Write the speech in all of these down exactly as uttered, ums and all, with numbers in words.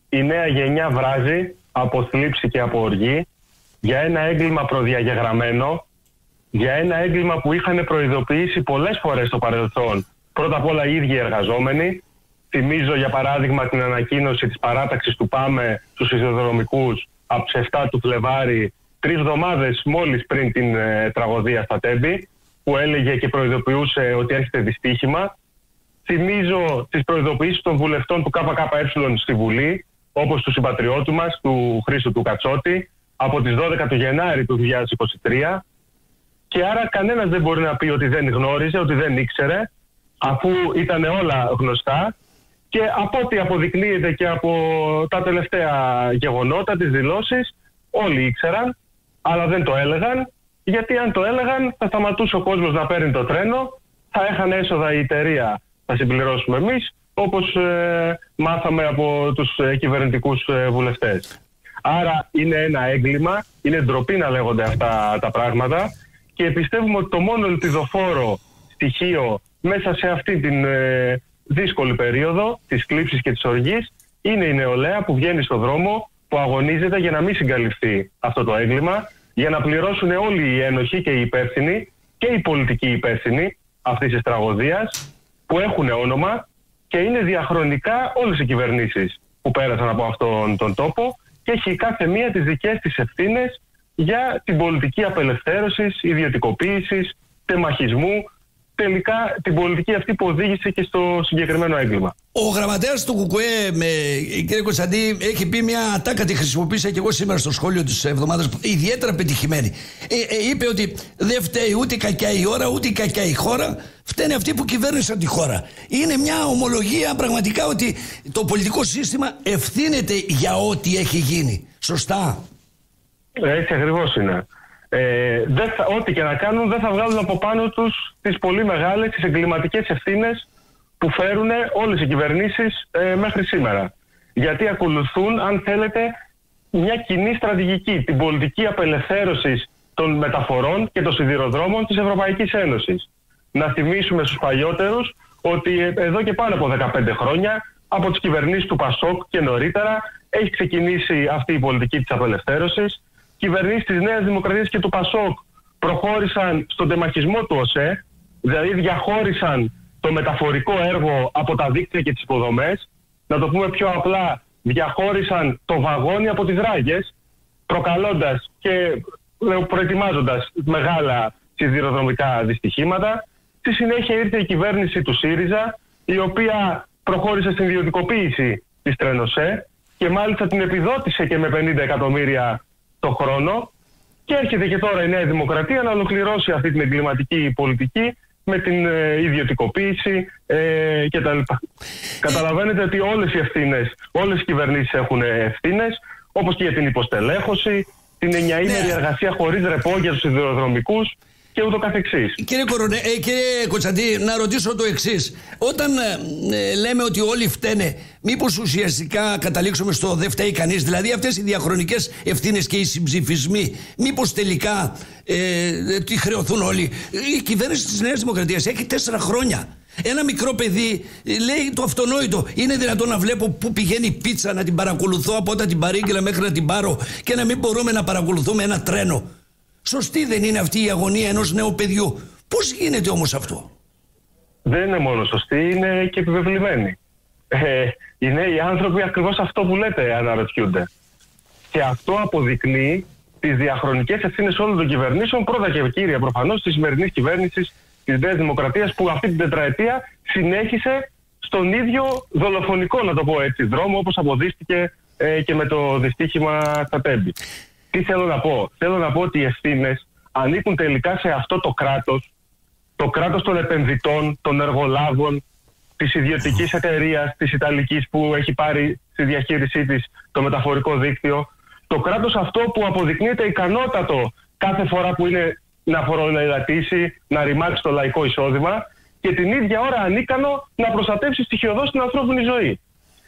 η νέα γενιά βράζει από θλίψη και από οργή για ένα έγκλημα προδιαγεγραμμένο, για ένα έγκλημα που είχαν προειδοποιήσει πολλές φορές στο παρελθόν. Πρώτα απ' όλα οι ίδιοι εργαζόμενοι. Θυμίζω για παράδειγμα την ανακοίνωση της παράταξης του ΠΑΜΕ στους σιδηροδρομικούς από τις επτά του Φλεβάρι, τρεις εβδομάδες μόλις πριν την ε, τραγωδία στα Τέμπη, που έλεγε και προειδοποιούσε ότι έρχεται δυστύχημα. Θυμίζω τις προειδοποιήσεις των βουλευτών του ΚΚΕ στη Βουλή, όπως του συμπατριώτου μας, του Χρήστου του Κατσότη, από τις δώδεκα του Γενάρη του δύο χιλιάδες είκοσι τρία. Και άρα κανένας δεν μπορεί να πει ότι δεν γνώριζε, ότι δεν ήξερε, αφού ήταν όλα γνωστά. Και από ό,τι αποδεικνύεται και από τα τελευταία γεγονότα, τις δηλώσεις, όλοι ήξεραν, αλλά δεν το έλεγαν, γιατί αν το έλεγαν θα σταματούσε ο κόσμος να παίρνει το τρένο, θα έχανε έσοδα η εταιρεία, θα συμπληρώσουμε εμείς, όπως ε, μάθαμε από τους ε, κυβερνητικούς ε, βουλευτές. Άρα είναι ένα έγκλημα, είναι ντροπή να λέγονται αυτά τα πράγματα και πιστεύουμε ότι το μόνο ελπιδοφόρο στοιχείο μέσα σε αυτή την ε, δύσκολη περίοδο της κλίψης και της οργής είναι η νεολαία που βγαίνει στον δρόμο, που αγωνίζεται για να μην συγκαλυφθεί αυτό το έγκλημα, για να πληρώσουν όλοι οι ένοχοι και οι υπεύθυνοι και οι πολιτικοί υπεύθυνοι αυτής της τραγωδίας, που έχουν όνομα και είναι διαχρονικά όλες οι κυβερνήσεις που πέρασαν από αυτόν τον τόπο και έχει κάθε μία τις δικές της ευθύνες για την πολιτική απελευθέρωσης, ιδιωτικοποίησης, τεμαχισμού, τελικά την πολιτική αυτή που οδήγησε και στο συγκεκριμένο έγκλημα. Ο γραμματέας του ΚΚΕ, με, κύριε Κωνσταντή, έχει πει μια ατάκα, τη χρησιμοποίησα και εγώ σήμερα στο σχόλιο της εβδομάδας, ιδιαίτερα πετυχημένη. Ε, ε, είπε ότι δεν φταίει ούτε κακιά η ώρα, ούτε κακιά η χώρα, φταίνε αυτοί που κυβέρνησαν τη χώρα. Είναι μια ομολογία πραγματικά ότι το πολιτικό σύστημα ευθύνεται για ό,τι έχει γίνει. Σωστά? Έτσι ακριβώς είναι. Ε, δεν θα, ό,τι και να κάνουν δεν θα βγάλουν από πάνω τους τις πολύ μεγάλες, τις εγκληματικές ευθύνες που φέρουν όλες οι κυβερνήσεις ε, μέχρι σήμερα. Γιατί ακολουθούν, αν θέλετε, μια κοινή στρατηγική, την πολιτική απελευθέρωση των μεταφορών και των σιδηροδρόμων της Ευρωπαϊκής Ένωσης. Να θυμίσουμε στους παλιότερους ότι εδώ και πάνω από δεκαπέντε χρόνια, από τις κυβερνήσεις του Πασόκ και νωρίτερα, έχει ξεκινήσει αυτή η πολιτική της απελευθέρωσης. Κυβερνήσεις της Νέας Δημοκρατίας και του Πασόκ προχώρησαν στον τεμαχισμό του ΟΣΕ, δηλαδή διαχώρισαν το μεταφορικό έργο από τα δίκτυα και τις υποδομές. Να το πούμε πιο απλά, διαχώρισαν το βαγόνι από τις ράγες, προκαλώντας και προετοιμάζοντας μεγάλα σιδηροδρομικά δυστυχήματα. Στη συνέχεια ήρθε η κυβέρνηση του ΣΥΡΙΖΑ, η οποία προχώρησε στην ιδιωτικοποίηση της Τρένοσέ και μάλιστα την επιδότησε και με πενήντα εκατομμύρια το χρόνο, και έρχεται και τώρα η Νέα Δημοκρατία να ολοκληρώσει αυτή την εγκληματική πολιτική με την ε, ιδιωτικοποίηση ε, κτλ. Καταλαβαίνετε ότι όλες οι ευθύνες, όλες οι κυβερνήσεις έχουν ευθύνες, όπως και για την υποστελέχωση, την εννιαήμερη ναι. εργασία χωρίς ρεπό για τους σιδηροδρομικούς και ούτω καθεξής. Κύριε, Κορονέ, ε, κύριε Κωνσταντή, να ρωτήσω το εξής. Όταν ε, λέμε ότι όλοι φταίνε, μήπως ουσιαστικά καταλήξουμε στο δεν φταίει κανείς? Δηλαδή αυτές οι διαχρονικές ευθύνες και οι συμψηφισμοί, μήπως τελικά ε, τι χρεωθούν όλοι? Η κυβέρνηση της Νέας Δημοκρατίας έχει τέσσερα χρόνια. Ένα μικρό παιδί λέει το αυτονόητο. Είναι δυνατόν να βλέπω πού πηγαίνει η πίτσα, να την παρακολουθώ από όταν την παρήγγειλα μέχρι να την πάρω, και να μην μπορούμε να παρακολουθούμε ένα τρένο? Σωστή δεν είναι αυτή η αγωνία ενός νέου παιδιού? Πώς γίνεται όμως αυτό? Δεν είναι μόνο σωστή, είναι και επιβεβλημένη. Ε, οι νέοι άνθρωποι ακριβώς αυτό που λέτε αναρωτιούνται. Και αυτό αποδεικνύει τις διαχρονικές ευθύνες όλων των κυβερνήσεων, πρώτα και κύρια προφανώς της σημερινής κυβέρνησης της Νέας Δημοκρατίας, που αυτή την τετραετία συνέχισε στον ίδιο δολοφονικό, να το πω έτσι, δρόμο, όπως αποδείχτηκε ε, και με το δυστύχημα στα Τέμπη. Τι θέλω να πω? Θέλω να πω ότι οι ευθύνες ανήκουν τελικά σε αυτό το κράτος, το κράτος των επενδυτών, των εργολάβων, της ιδιωτικής εταιρείας, της Ιταλικής, που έχει πάρει στη διαχείρισή της το μεταφορικό δίκτυο. Το κράτος αυτό που αποδεικνύεται ικανότατο κάθε φορά που είναι να φοροελαττήσει, να ρημάξει το λαϊκό εισόδημα, και την ίδια ώρα ανίκανο να προστατεύσει στοιχειωδώς την ανθρώπινη ζωή.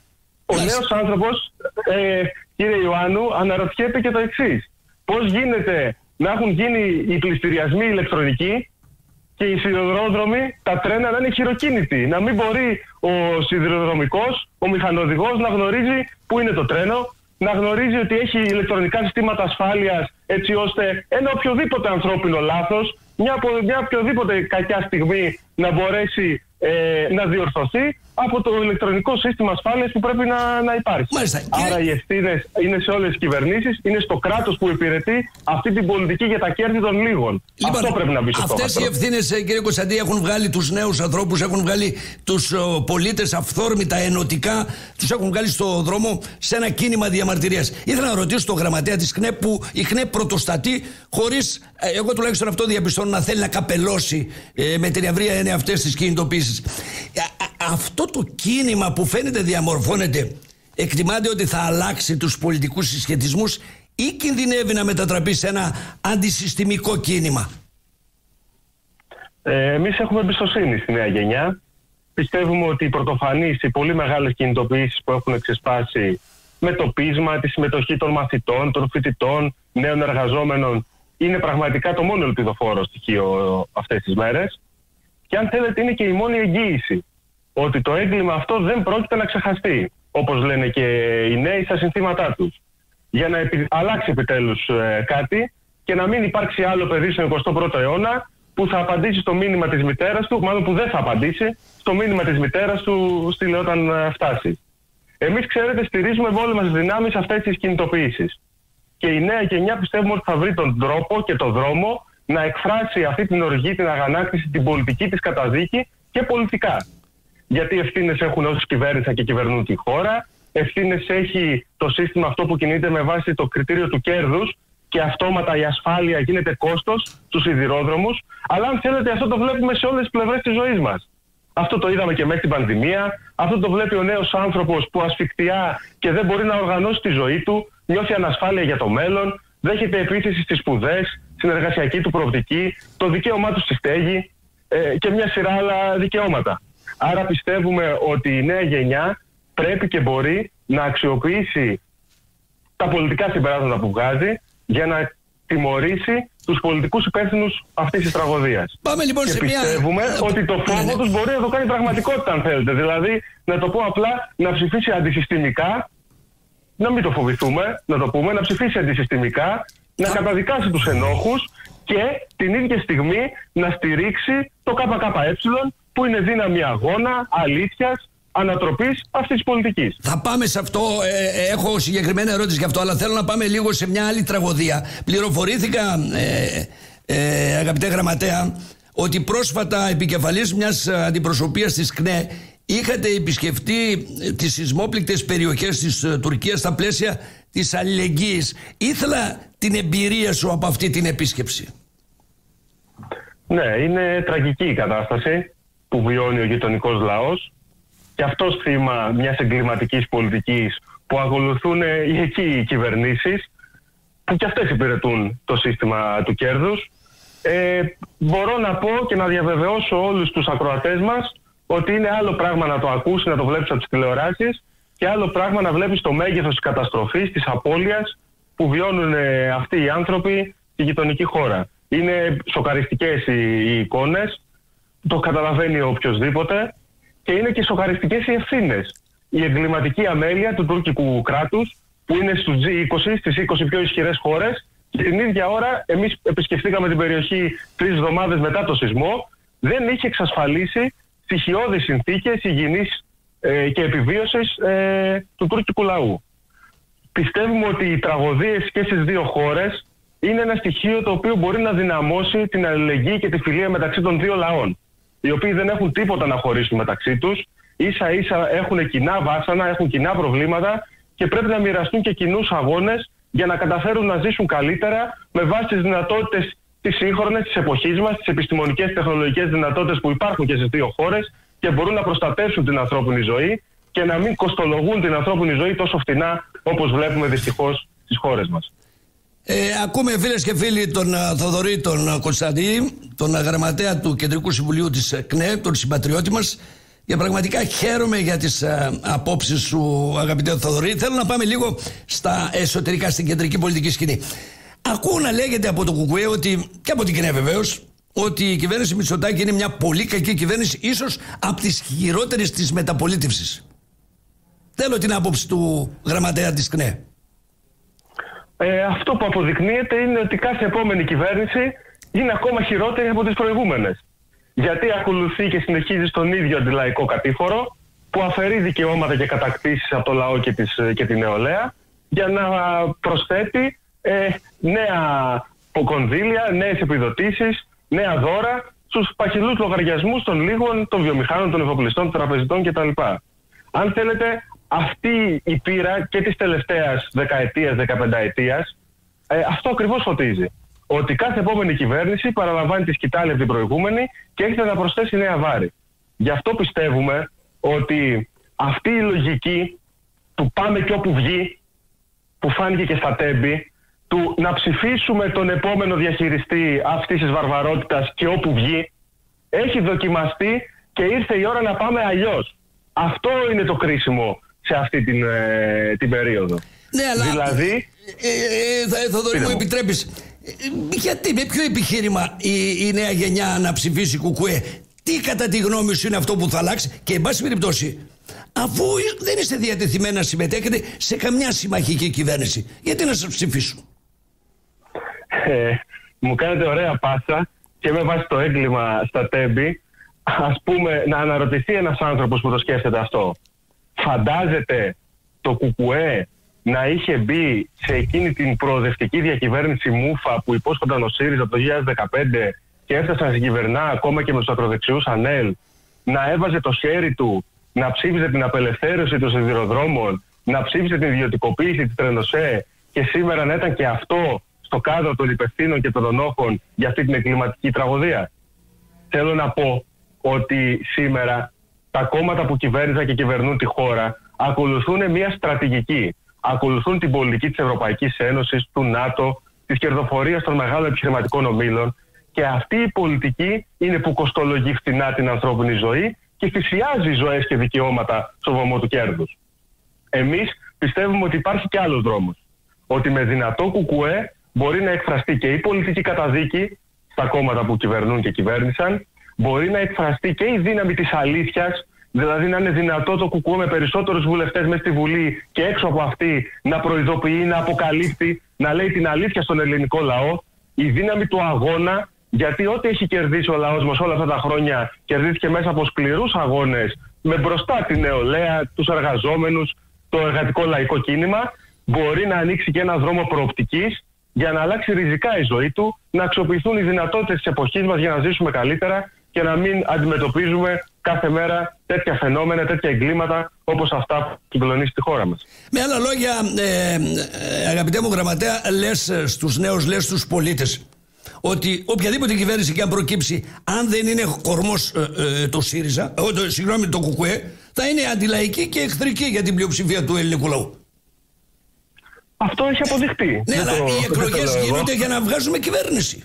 Ο νέος άνθρωπος, ε, κύριε Ιωάννου, αναρωτιέται και το εξής. Πώς γίνεται να έχουν γίνει οι πληστηριασμοί ηλεκτρονικοί και οι σιδηροδρόμοι, τα τρένα να είναι χειροκίνητοι. Να μην μπορεί ο σιδηροδρομικός, ο μηχανοδηγός να γνωρίζει πού είναι το τρένο, να γνωρίζει ότι έχει ηλεκτρονικά συστήματα ασφάλειας, έτσι ώστε ένα οποιοδήποτε ανθρώπινο λάθος, μια, μια οποιοδήποτε κακιά στιγμή να μπορέσει ε, να διορθωθεί από το ηλεκτρονικό σύστημα ασφάλειας που πρέπει να, να υπάρχει. Μάλιστα. Άρα οι ευθύνες είναι σε όλες τις κυβερνήσεις, είναι στο κράτος που υπηρετεί αυτή την πολιτική για τα κέρδη των λίγων. Λοιπόν, αυτό πρέπει να μπει στο αυτές οι ευθύνες, κύριε Κωνσταντή, έχουν βγάλει τους νέους ανθρώπους, έχουν βγάλει τους ο, πολίτες αυθόρμητα, ενωτικά, τους έχουν βγάλει στο δρόμο σε ένα κίνημα διαμαρτυρίας. Ήθελα να ρωτήσω τον γραμματέα της ΚΝΕ, που η ΚΝΕ πρωτοστατεί χωρίς, εγώ τουλάχιστον αυτό διαπιστώνω, να θέλει να καπελώσει ε, με την ευρεία έννοια αυτές τις κινητοποίησεις. Αυτό το κίνημα που φαίνεται διαμορφώνεται, εκτιμάται ότι θα αλλάξει τους πολιτικούς συσχετισμούς ή κινδυνεύει να μετατραπεί σε ένα αντισυστημικό κίνημα? Ε, εμείς έχουμε εμπιστοσύνη στη νέα γενιά. Πιστεύουμε ότι οι πρωτοφανείς, οι πολύ μεγάλες κινητοποιήσεις που έχουν εξεσπάσει με το πείσμα, τη συμμετοχή των μαθητών, των φοιτητών, νέων εργαζόμενων, είναι πραγματικά το μόνο ελπιδοφόρο στοιχείο αυτές τις μέρες. Και αν θέλετε, είναι και η μόνη εγγύηση ότι το έγκλημα αυτό δεν πρόκειται να ξεχαστεί, όπως λένε και οι νέοι στα συνθήματά τους. Για να επι... αλλάξει επιτέλους ε, κάτι και να μην υπάρξει άλλο παιδί στον εικοστό πρώτο αιώνα που θα απαντήσει στο μήνυμα της μητέρας του, μάλλον που δεν θα απαντήσει στο μήνυμα της μητέρας του στείλε όταν ε, φτάσει. Εμείς, ξέρετε, στηρίζουμε με όλες μας τις δυνάμεις αυτές τις κινητοποιήσεις. Και η νέα γενιά πιστεύουμε ότι θα βρει τον τρόπο και τον δρόμο να εκφράσει αυτή την οργή, την αγανάκτηση, την πολιτική της καταδίκη και πολιτικά. Γιατί ευθύνες έχουν όσοι κυβέρνησαν και κυβερνούν τη χώρα, ευθύνες έχει το σύστημα αυτό που κινείται με βάση το κριτήριο του κέρδους και αυτόματα η ασφάλεια γίνεται κόστος στους σιδηρόδρομους. Αλλά αν θέλετε, αυτό το βλέπουμε σε όλες τις πλευρές της ζωής μας. Αυτό το είδαμε και μέχρι την πανδημία, αυτό το βλέπει ο νέος άνθρωπος που ασφικτιά και δεν μπορεί να οργανώσει τη ζωή του, νιώθει ανασφάλεια για το μέλλον, δέχεται επίθεση στις σπουδές, στην εργασιακή του προοπτική, το δικαίωμά του στη στέγη ε, και μια σειρά άλλα δικαιώματα. Άρα πιστεύουμε ότι η νέα γενιά πρέπει και μπορεί να αξιοποιήσει τα πολιτικά συμπεράσματα που βγάζει για να τιμωρήσει τους πολιτικούς υπεύθυνους αυτής της τραγωδίας. Πάμε λοιπόν και σε πιστεύουμε μια... ότι το φόβο ναι. τους μπορεί να το κάνει πραγματικότητα, αν θέλετε. Δηλαδή, να το πω απλά, να ψηφίσει αντισυστημικά, να μην το φοβηθούμε, να το πούμε, να ψηφίσει αντισυστημικά, να Α. καταδικάσει τους ενόχους και την ίδια στιγμή να στηρίξει το ΚΚΕ, που είναι δύναμη αγώνα, αλήθειας, ανατροπής αυτής της πολιτικής. Θα πάμε σε αυτό, ε, έχω συγκεκριμένη ερώτηση γι' αυτό, αλλά θέλω να πάμε λίγο σε μια άλλη τραγωδία. Πληροφορήθηκα, ε, ε, αγαπητέ γραμματέα, ότι πρόσφατα επικεφαλής μιας αντιπροσωπείας της ΚΝΕ είχατε επισκεφτεί τις σεισμόπληκτες περιοχές της Τουρκίας στα πλαίσια της αλληλεγγύης. Ήθελα την εμπειρία σου από αυτή την επίσκεψη. Ναι, είναι τραγική η κατάσταση που βιώνει ο γειτονικός λαός και αυτός θύμα μιας εγκληματικής πολιτικής που ακολουθούν οι εκεί οι κυβερνήσεις που και αυτές υπηρετούν το σύστημα του κέρδους. Ε, μπορώ να πω και να διαβεβαιώσω όλους τους ακροατές μας ότι είναι άλλο πράγμα να το ακούσει, να το βλέπεις από τις τηλεοράσεις και άλλο πράγμα να βλέπεις το μέγεθος της καταστροφής, της απώλειας που βιώνουν αυτοί οι άνθρωποι στη γειτονική χώρα. Είναι σοκαριστικές οι, οι εικόνες, το καταλαβαίνει οποιοσδήποτε και είναι και σοκαριστικές οι ευθύνες. Η εγκληματική αμέλεια του τουρκικού κράτους που είναι στους τζι είκοσι, στις είκοσι πιο ισχυρές χώρες και την ίδια ώρα εμείς επισκεφτήκαμε την περιοχή τρεις εβδομάδες μετά το σεισμό, δεν είχε εξασφαλίσει στοιχειώδεις συνθήκες υγιεινής ε, και επιβίωσης ε, του τουρκικού λαού. Πιστεύουμε ότι οι τραγωδίες και στις δύο χώρες είναι ένα στοιχείο το οποίο μπορεί να δυναμώσει την αλληλεγγύη και τη φιλία μεταξύ των δύο λαών, οι οποίοι δεν έχουν τίποτα να χωρίσουν μεταξύ τους, ίσα ίσα έχουν κοινά βάσανα, έχουν κοινά προβλήματα και πρέπει να μοιραστούν και κοινούς αγώνες για να καταφέρουν να ζήσουν καλύτερα με βάση τις δυνατότητες τις σύγχρονες, της εποχής μας, τις επιστημονικές τεχνολογικές δυνατότητες που υπάρχουν και στις δύο χώρες και μπορούν να προστατεύσουν την ανθρώπινη ζωή και να μην κοστολογούν την ανθρώπινη ζωή τόσο φτηνά όπως βλέπουμε δυστυχώς στις χώρες μας. Ε, ακούμε φίλες και φίλοι τον uh, Θοδωρή τον Κωνσταντή, τον γραμματέα του Κεντρικού Συμβουλίου της ΚΝΕ, τον συμπατριώτη μας, και πραγματικά χαίρομαι για τις uh, απόψεις σου, αγαπητέ Θοδωρή. Θέλω να πάμε λίγο στα εσωτερικά, στην κεντρική πολιτική σκηνή. Ακούω να λέγεται από το ΚΚΕ ότι, και από την ΚΝΕ βεβαίως, ότι η κυβέρνηση Μητσοτάκη είναι μια πολύ κακή κυβέρνηση, ίσως από τις χειρότερες της μεταπολίτευσης. Θέλω την άποψη του γραμματέα της ΚΝΕ. Ε, αυτό που αποδεικνύεται είναι ότι κάθε επόμενη κυβέρνηση είναι ακόμα χειρότερη από τις προηγούμενες. Γιατί ακολουθεί και συνεχίζει στον ίδιο αντιλαϊκό κατήφορο που αφαιρεί δικαιώματα και κατακτήσεις από το λαό και, της, και την νεολαία για να προσθέτει ε, νέα κονδύλια, νέες επιδοτήσεις, νέα δώρα στους παχυλούς λογαριασμούς των λίγων, των βιομηχάνων, των εφοπλιστών, των τραπεζιτών κτλ. Αν θέλετε, αυτή η πείρα και της τελευταίας δεκαετίας, δεκαπενταετίας, ε, αυτό ακριβώς φωτίζει. Ότι κάθε επόμενη κυβέρνηση παραλαμβάνει τη σκητάλη από την προηγούμενη και έχετε να προσθέσει νέα βάρη. Γι' αυτό πιστεύουμε ότι αυτή η λογική του πάμε κι όπου βγει, που φάνηκε και στα τέμπη, του να ψηφίσουμε τον επόμενο διαχειριστή αυτής της βαρβαρότητας και όπου βγει, έχει δοκιμαστεί και ήρθε η ώρα να πάμε αλλιώς. Αυτό είναι το κρίσιμο σε αυτή την, ε, την περίοδο. Ναι, αλλά δηλαδή, ε, ε, ε, Θοδωρή μου, επιτρέπεις, ε, γιατί, με ποιο επιχείρημα η, η νέα γενιά να ψηφίσει κουκουέ? Τι κατά τη γνώμη σου είναι αυτό που θα αλλάξει? Και εν πάση περιπτώσει, αφού δεν είστε διατεθειμένοι να συμμετέχετε σε καμιά συμμαχική κυβέρνηση, γιατί να σας ψηφίσουν? Ε, μου κάνετε ωραία πάσα και με βάση το έγκλημα στα τέμπη, ας πούμε, να αναρωτηθεί ένας άνθρωπος που το σκέφτεται αυτό. Φαντάζεται το κουκουέ να είχε μπει σε εκείνη την προοδευτική διακυβέρνηση μούφα που υπόσχονταν ο ΣΥΡΙΖΑ από το δύο χιλιάδες δεκαπέντε και έφτασαν να συγκυβερνά ακόμα και με τους ακροδεξιούς ΑΝΕΛ, να έβαζε το χέρι του, να ψήφιζε την απελευθέρωση των σιδηροδρόμων, να ψήφιζε την ιδιωτικοποίηση της Τρενοσέ και σήμερα να ήταν και αυτό στο κάδρο των υπευθύνων και των ονόχων για αυτή την εγκληματική τραγωδία? Θέλω να πω ότι σήμερα τα κόμματα που κυβέρνησαν και κυβερνούν τη χώρα ακολουθούν μια στρατηγική. Ακολουθούν την πολιτική της Ευρωπαϊκής Ένωσης, του ΝΑΤΟ, της κερδοφορίας των μεγάλων επιχειρηματικών ομίλων, και αυτή η πολιτική είναι που κοστολογεί φθηνά την ανθρώπινη ζωή και θυσιάζει ζωές και δικαιώματα στο βωμό του κέρδους. Εμείς πιστεύουμε ότι υπάρχει και άλλος δρόμος. Ότι με δυνατό κουκουέ μπορεί να εκφραστεί και η πολιτική καταδίκη στα κόμματα που κυβερνούν και κυβέρνησαν, μπορεί να εκφραστεί και η δύναμη της αλήθειας, δηλαδή να είναι δυνατό το κουκουέ με περισσότερους βουλευτές μέσα στη Βουλή και έξω από αυτή να προειδοποιεί, να αποκαλύπτει, να λέει την αλήθεια στον ελληνικό λαό, η δύναμη του αγώνα, γιατί ό,τι έχει κερδίσει ο λαός μας όλα αυτά τα χρόνια κερδίθηκε μέσα από σκληρούς αγώνες, με μπροστά την νεολαία, τους εργαζόμενους, το εργατικό λαϊκό κίνημα, μπορεί να ανοίξει και έναν δρόμο προοπτικής για να αλλάξει ριζικά η ζωή του, να αξιοποιηθούν οι δυνατότητες της εποχής μας για να ζήσουμε καλύτερα και να μην αντιμετωπίζουμε κάθε μέρα τέτοια φαινόμενα, τέτοια εγκλήματα όπως αυτά που συγκλονίσει τη χώρα μας. Με άλλα λόγια, ε, ε, αγαπητέ μου γραμματέα, λες στους νέους, λες στους πολίτες, ότι οποιαδήποτε κυβέρνηση και αν προκύψει, αν δεν είναι κορμός ε, ε, το ΣΥΡΙΖΑ, ε, το, συγγνώμη, το ΚΚΕ, θα είναι αντιλαϊκή και εχθρική για την πλειοψηφία του ελληνικού λαού. Αυτό έχει αποδειχτεί. Ναι, αλλά το, οι εκλογές γίνονται για να βγάζουμε κυβέρνηση.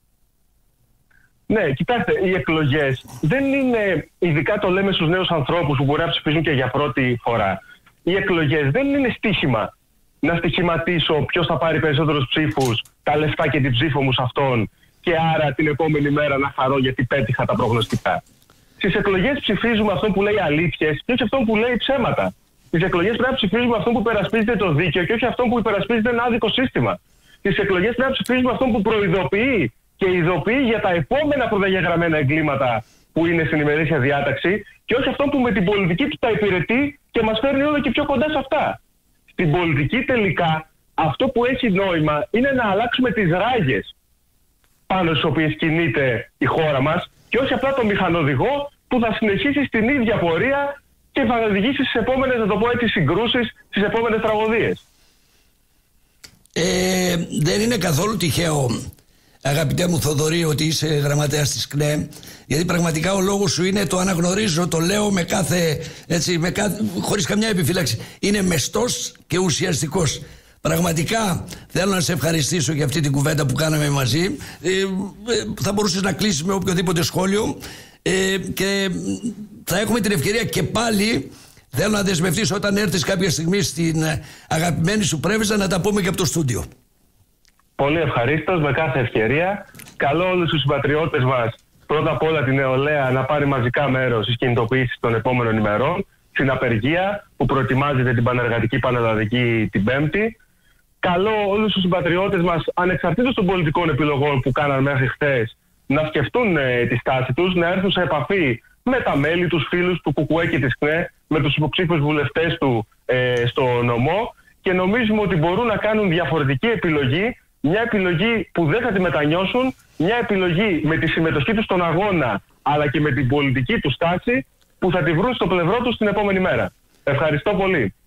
Ναι, κοιτάξτε, οι εκλογές δεν είναι, ειδικά το λέμε στους νέους ανθρώπους που μπορεί να ψηφίζουν και για πρώτη φορά, οι εκλογές δεν είναι στοίχημα. Να στοιχηματίσω ποιος θα πάρει περισσότερους ψήφους, τα λεφτά και την ψήφο μου σε αυτόν, και άρα την επόμενη μέρα να χαρώ γιατί πέτυχα τα προγνωστικά. Στις εκλογές ψηφίζουμε αυτόν που λέει αλήθειες και όχι αυτόν που λέει ψέματα. Στις εκλογές πρέπει να ψηφίζουμε αυτόν που υπερασπίζεται το δίκαιο και όχι αυτόν που υπερασπίζεται ένα άδικο σύστημα. Στις εκλογές πρέπει να ψηφίζουμε αυτόν που προειδοποιεί και ειδοποιεί για τα επόμενα προδιαγραμμένα εγκλήματα που είναι στην ημερήσια διάταξη και όχι αυτόν που με την πολιτική του τα υπηρετεί και μας φέρνει όλο και πιο κοντά σε αυτά. Στην πολιτική τελικά αυτό που έχει νόημα είναι να αλλάξουμε τις ράγες πάνω στις οποίες κινείται η χώρα μας και όχι απλά το μηχανοδηγό που θα συνεχίσει στην ίδια πορεία και θα οδηγήσει στις επόμενες, να το πω έτσι, συγκρούσεις, στις επόμενες τραγωδίες. Ε, δεν είναι καθόλου τυχαίο, αγαπητέ μου Θοδωρή, ότι είσαι γραμματέας της ΚΝΕ, γιατί πραγματικά ο λόγος σου είναι, το αναγνωρίζω, το λέω με κάθε, έτσι, με κάθε, χωρίς καμιά επιφύλαξη, είναι μεστός και ουσιαστικός. Πραγματικά θέλω να σε ευχαριστήσω για αυτή την κουβέντα που κάναμε μαζί. Ε, ε, θα μπορούσες να κλείσεις με οποιοδήποτε σχόλιο ε, και θα έχουμε την ευκαιρία και πάλι, θέλω να δεσμευτείς όταν έρθεις κάποια στιγμή στην αγαπημένη σου Πρέβεζα, να τα πούμε και από το στούντιο. Πολύ ευχαρίστως, με κάθε ευκαιρία. Καλώ όλους τους συμπατριώτες μας, πρώτα απ' όλα την νεολαία, να πάρει μαζικά μέρος στις κινητοποιήσεις των επόμενων ημερών, στην απεργία που προετοιμάζεται την Πανεργατική Πανελλαδική την Πέμπτη. Καλώ όλους τους συμπατριώτες μας, ανεξαρτήτως των πολιτικών επιλογών που κάναν μέχρι χθες, να σκεφτούν ε, τη στάση τους, να έρθουν σε επαφή με τα μέλη, τους φίλους του ΚΚΕ και της ΚΝΕ, με τους υποψήφιους βουλευτές του ε, στο νομό, και νομίζουμε ότι μπορούν να κάνουν διαφορετική επιλογή, μια επιλογή που δεν θα τη μετανιώσουν, μια επιλογή με τη συμμετοχή τους στον αγώνα, αλλά και με την πολιτική τους στάση που θα τη βρουν στο πλευρό τους την επόμενη μέρα. Ευχαριστώ πολύ.